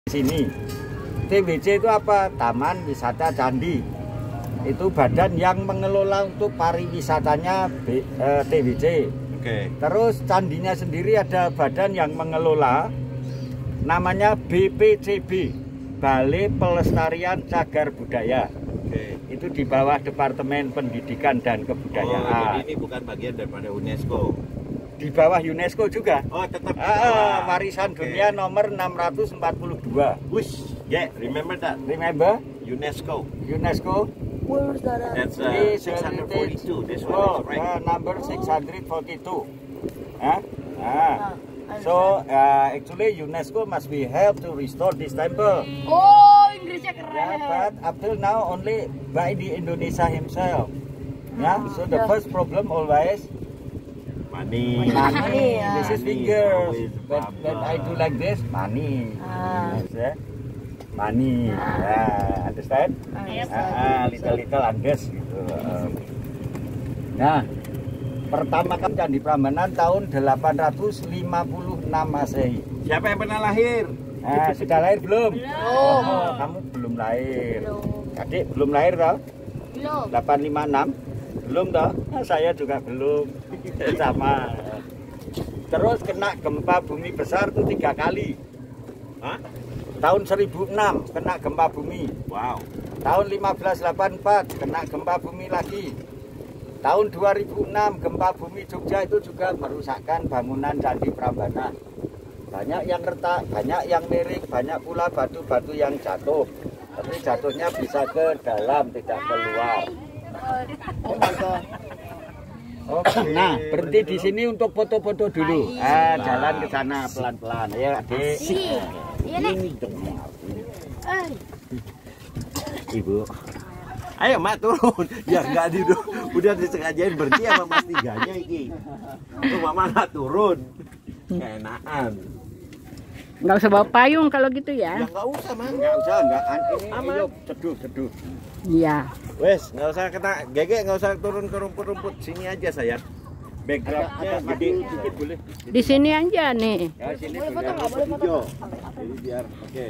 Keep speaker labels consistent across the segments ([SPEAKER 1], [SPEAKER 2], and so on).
[SPEAKER 1] Sini TWC itu apa? Taman Wisata Candi. Itu badan yang mengelola untuk pariwisatanya TWC.
[SPEAKER 2] Oke.
[SPEAKER 1] Terus candinya sendiri ada badan yang mengelola, namanya BPCB, Balai Pelestarian Cagar Budaya.
[SPEAKER 2] Oke.
[SPEAKER 1] Itu di bawah Departemen Pendidikan dan
[SPEAKER 2] Oh,
[SPEAKER 1] Kebudayaan.
[SPEAKER 2] jadi ini bukan bagian daripada UNESCO.
[SPEAKER 1] Di bawah UNESCO juga.
[SPEAKER 2] Oh, tetap di bawah.
[SPEAKER 1] Warisan dunia nomor 642.
[SPEAKER 2] Wish, yeah, remember that.
[SPEAKER 1] Remember?
[SPEAKER 2] UNESCO.
[SPEAKER 1] UNESCO.
[SPEAKER 3] Where's that at?
[SPEAKER 2] That's
[SPEAKER 1] This
[SPEAKER 2] 642. This one
[SPEAKER 1] Oh,
[SPEAKER 2] is right.
[SPEAKER 1] number 642. Huh?
[SPEAKER 3] So,
[SPEAKER 1] Actually UNESCO must be help to restore this temple.
[SPEAKER 3] oh, Inggrisnya keren.
[SPEAKER 1] Yeah, but up till now only by the Indonesia himself. Yeah, so the first problem always
[SPEAKER 2] Money.
[SPEAKER 1] money.
[SPEAKER 3] yeah.
[SPEAKER 1] This is
[SPEAKER 2] Money
[SPEAKER 1] fingers.
[SPEAKER 2] always
[SPEAKER 1] When I do like this, money.
[SPEAKER 3] Ah.
[SPEAKER 1] Yes, yeah. Money. Yeah, understand? Little Andes gitu. Nah, pertama kan Candi Prambanan tahun 856 Masehi.
[SPEAKER 2] Siapa yang pernah lahir?
[SPEAKER 1] Nah, sudah lahir belum?
[SPEAKER 3] Belum.
[SPEAKER 1] Oh, kamu belum lahir.
[SPEAKER 3] Belum.
[SPEAKER 1] Adik belum lahir toh?
[SPEAKER 3] Belum.
[SPEAKER 1] 856? Belum toh? Saya juga belum. Sama. Terus kena gempa bumi besar tuh 3 kali.
[SPEAKER 2] Hah?
[SPEAKER 1] Tahun 1006 kena gempa bumi.
[SPEAKER 2] Wow.
[SPEAKER 1] Tahun 1584 kena gempa bumi lagi. Tahun 2006 gempa bumi Jogja itu juga merusakkan bangunan Candi Prambanan. Banyak yang retak, banyak yang miring, banyak pula batu-batu yang jatuh. Tapi jatuhnya bisa ke dalam, tidak keluar.
[SPEAKER 3] Oh my god.
[SPEAKER 1] Oke. Nah, berhenti di sini untuk foto-foto dulu. Jalan ke sana pelan-pelan ya, Adik.
[SPEAKER 3] Iya, Nek.
[SPEAKER 1] Ini dong.
[SPEAKER 2] Ibu. Ayo Mak turun. Ya enggak duduk. Udah disengajain berhenti sama Mas Tiganya iki. Tuh Mama enggak turun. Keenaan.
[SPEAKER 4] Nggak usah bawa payung kalau gitu ya.
[SPEAKER 2] Ya enggak usah, Mang.
[SPEAKER 1] Enggak usah, enggak. Ini
[SPEAKER 2] Aman.
[SPEAKER 1] yuk, seduh.
[SPEAKER 4] Iya.
[SPEAKER 2] Wes, enggak usah kena gege, enggak usah turun ke rumput-rumput. Sini aja sayang. Backgroundnya gede dikit boleh.
[SPEAKER 4] Di sini aja nih.
[SPEAKER 1] Ya, sini
[SPEAKER 3] Boleh foto
[SPEAKER 1] sudah.
[SPEAKER 3] nggak? Boleh foto.
[SPEAKER 2] Hijau. Jadi biar oke.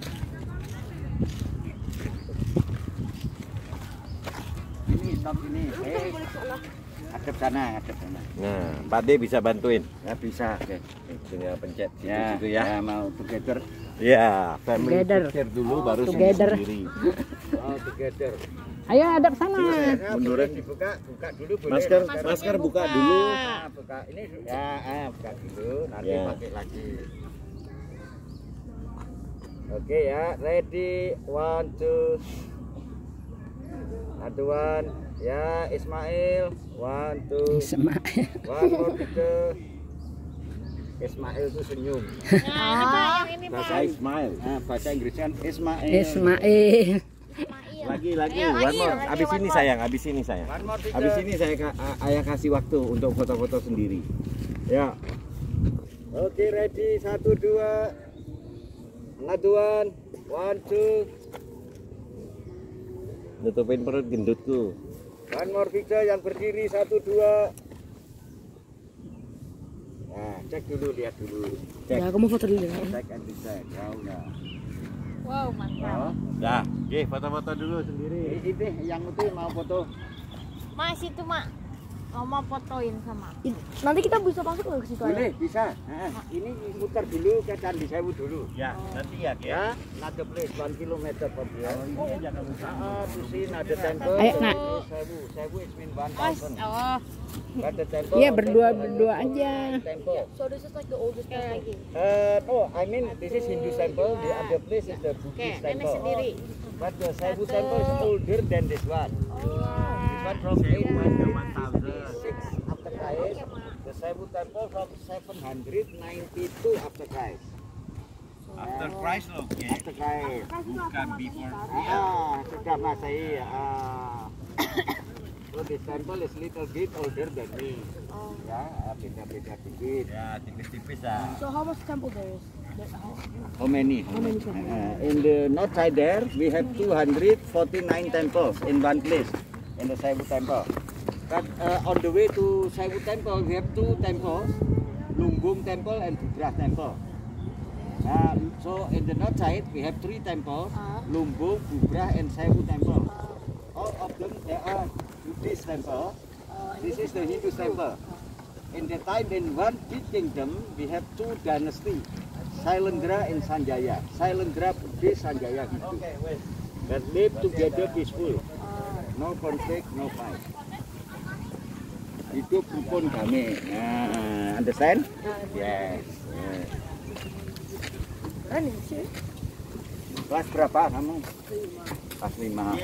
[SPEAKER 1] Ini stop ini. Ngadep sana, ngadep sana.
[SPEAKER 2] Nah, Pak D bisa bantuin.
[SPEAKER 1] Ya bisa. Oke.
[SPEAKER 2] Tinggal pencet
[SPEAKER 1] Ya,
[SPEAKER 2] situ ya.
[SPEAKER 1] ya mau together.
[SPEAKER 2] Ya, family
[SPEAKER 4] Together.
[SPEAKER 2] picture dulu baru
[SPEAKER 4] Together.
[SPEAKER 2] sendiri.
[SPEAKER 1] Oh, together.
[SPEAKER 4] Ayo hadap sana.
[SPEAKER 1] Mundurin dibuka, buka dulu boleh.
[SPEAKER 2] Masker buka dulu.
[SPEAKER 1] Nah, buka ini ya, buka dulu, nanti
[SPEAKER 2] Ya.
[SPEAKER 1] pakai lagi. Oke ya, ready, 1, 2. Aduan, ya Ismail, 1, 2.
[SPEAKER 4] Sama.
[SPEAKER 1] One more picture. Ismail itu senyum.
[SPEAKER 2] Bahasa Ismail.
[SPEAKER 1] Nah, bahasa Inggrisnya Ismail.
[SPEAKER 4] Ismail.
[SPEAKER 2] Lagi. One more. Abis ini sayang, abis ini sayang.
[SPEAKER 1] One more picture.
[SPEAKER 2] Abis ini ayah kasih waktu untuk foto-foto sendiri.
[SPEAKER 1] Ya. Oke, ready, 1, 2. Another one, 1, 2.
[SPEAKER 2] Nutupin perut gendutku.
[SPEAKER 1] One more picture yang berdiri, 1, 2. Nah, cek dulu, lihat dulu. Cek.
[SPEAKER 4] Ya, aku mau foto dulu.
[SPEAKER 1] Cek and dicek. Ya udah.
[SPEAKER 3] Wow, mantap.
[SPEAKER 1] Oh.
[SPEAKER 2] Dah, oke foto-foto dulu sendiri.
[SPEAKER 1] Ini yang itu mau foto.
[SPEAKER 3] Mas itu, Mak. Mau fotoin sama aku. Nanti kita bisa masuk nggak ke situ?
[SPEAKER 1] Boleh, bisa. Nah, ini muter dulu ke Candi Sewu dulu.
[SPEAKER 2] Ya, nanti ya,
[SPEAKER 1] Ya, another place 1 kilometer from here. To see another temple.
[SPEAKER 4] Ayo, Nak.
[SPEAKER 1] Sewu is mean
[SPEAKER 3] Mas,
[SPEAKER 1] 1000.
[SPEAKER 3] oh.
[SPEAKER 1] But the temple.
[SPEAKER 4] Iya, berdua aja.
[SPEAKER 1] Temple.
[SPEAKER 3] So this is like the oldest temple.
[SPEAKER 1] No, I mean this is Hindu temple. The other place is the
[SPEAKER 3] Oke,
[SPEAKER 1] Buddhist
[SPEAKER 3] nenek
[SPEAKER 1] temple.
[SPEAKER 3] sendiri.
[SPEAKER 1] But the Sewu temple is older than this one. This one from 856 after Christ. The Sewu temple from 792 after Christ.
[SPEAKER 2] After Christ loh, oke.
[SPEAKER 1] After Christ.
[SPEAKER 2] Bukan before.
[SPEAKER 1] Sudah Masehi. So this temple is little bit older than me. Ya, beda-beda dikit.
[SPEAKER 2] Ya, tipis-tipis lah.
[SPEAKER 3] So how much temple there is?
[SPEAKER 1] How many? In the north side there, we have 249 temples in one place, in the Sewu temple. But on the way to Sewu temple, we have 2 temples, Lunggung temple and Buddha temple. So in the north side we have 3 temples, Lumbung, Bubrah, and Sewu temple. All of them they are Buddhist temple. This is the Hindu temple. In the time in one big kingdom we have 2 dynasties, Sailendra and Sanjaya. Sailendra Buddhist, Sanjaya Hindu. That live together peaceful. No conflict, no fight. Hidup rukun damai. Understand? Yes. Kelas berapa kamu? Kelas 5.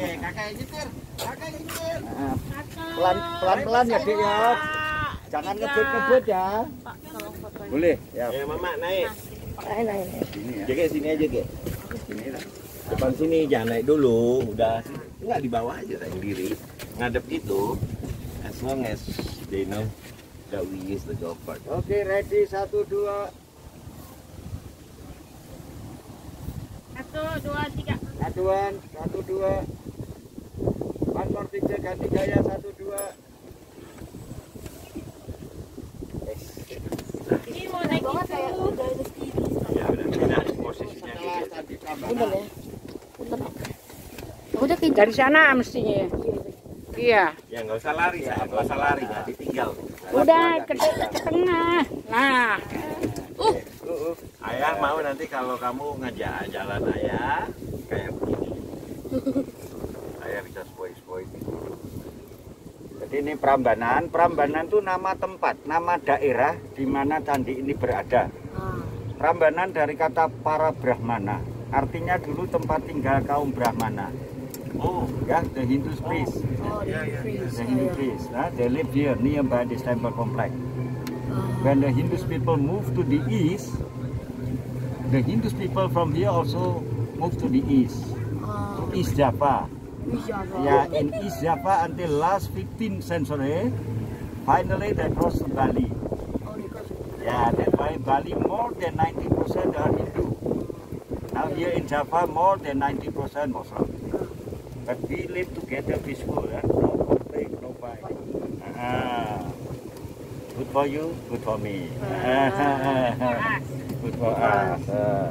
[SPEAKER 1] Pelan-pelan ya Dek ya. Jangan ngebut-ngebut ya. Boleh? Ya.
[SPEAKER 2] Mama naik.
[SPEAKER 4] Naik.
[SPEAKER 1] Sini ya.
[SPEAKER 2] Jek sini aja, Kek.
[SPEAKER 1] Sini lah.
[SPEAKER 2] Depan sini jangan naik dulu. Udah enggak di bawah aja sendiri. Ngadep itu. As long as they know that we use the golf cart.
[SPEAKER 1] Oke, ready 1, 2.
[SPEAKER 3] 1, 2, 3.
[SPEAKER 1] Satuan, 1, 2. One more picture, ganti gaya 1, 2.
[SPEAKER 3] Ini mau naik itu.
[SPEAKER 2] Ya udah pindah posisinya.
[SPEAKER 4] Udah ya. Udah dari sana mestinya. Iya.
[SPEAKER 2] Ya nggak usah lari, nggak usah lari, nggak ditinggal.
[SPEAKER 4] Udah ke tengah. Nah.
[SPEAKER 2] Ayah mau nanti kalau kamu ngajak jalan ayah kayak begini. Ayah bisa spoi-spoi gitu.
[SPEAKER 1] Jadi ini Prambanan. Prambanan itu nama tempat, nama daerah di mana candi ini berada. Prambanan dari kata para Brahmana. Artinya dulu tempat tinggal kaum Brahmana.
[SPEAKER 2] Oh,
[SPEAKER 1] Ya, the Hindu priest. The Hindu priest. They live here nearby this temple complex. When the Hindu people move to the east, the Hindu people from here also move to the east, to East Java. Yeah, in East Java until last 15th century, finally they crossed to Bali. Yeah, that's why Bali more than 90% are Hindu. Now here in Java more than 90% Muslim. But we live together peaceful, no conflict, no fight. Good for you, good for me. Good for us.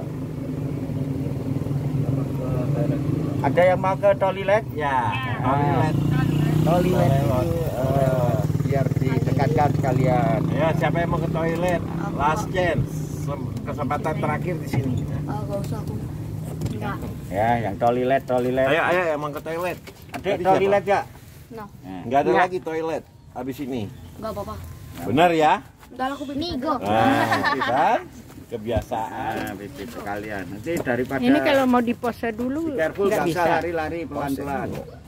[SPEAKER 1] Ada yang mau ke toilet? Ya. Toilet. Biar didekatkan sekalian.
[SPEAKER 2] ya siapa yang mau ke toilet? Last chance, kesempatan terakhir di sini.
[SPEAKER 3] Gak usah aku. Enggak.
[SPEAKER 1] Ya, yang toilet.
[SPEAKER 2] Ayo yang mau ke toilet.
[SPEAKER 1] Adik
[SPEAKER 2] Tadi
[SPEAKER 1] toilet ya?
[SPEAKER 3] No.
[SPEAKER 2] Nggak ada lagi toilet habis ini.
[SPEAKER 3] Enggak apa-apa.
[SPEAKER 2] Benar ya?
[SPEAKER 3] Udah aku Nigo.
[SPEAKER 2] Kan? Kebiasaan.
[SPEAKER 1] Bibit sekalian. Nanti daripada
[SPEAKER 4] Ini kalau mau dipose dulu
[SPEAKER 1] careful,
[SPEAKER 4] nggak
[SPEAKER 1] nggak
[SPEAKER 4] bisa.
[SPEAKER 1] usah lari-lari pelan-pelan.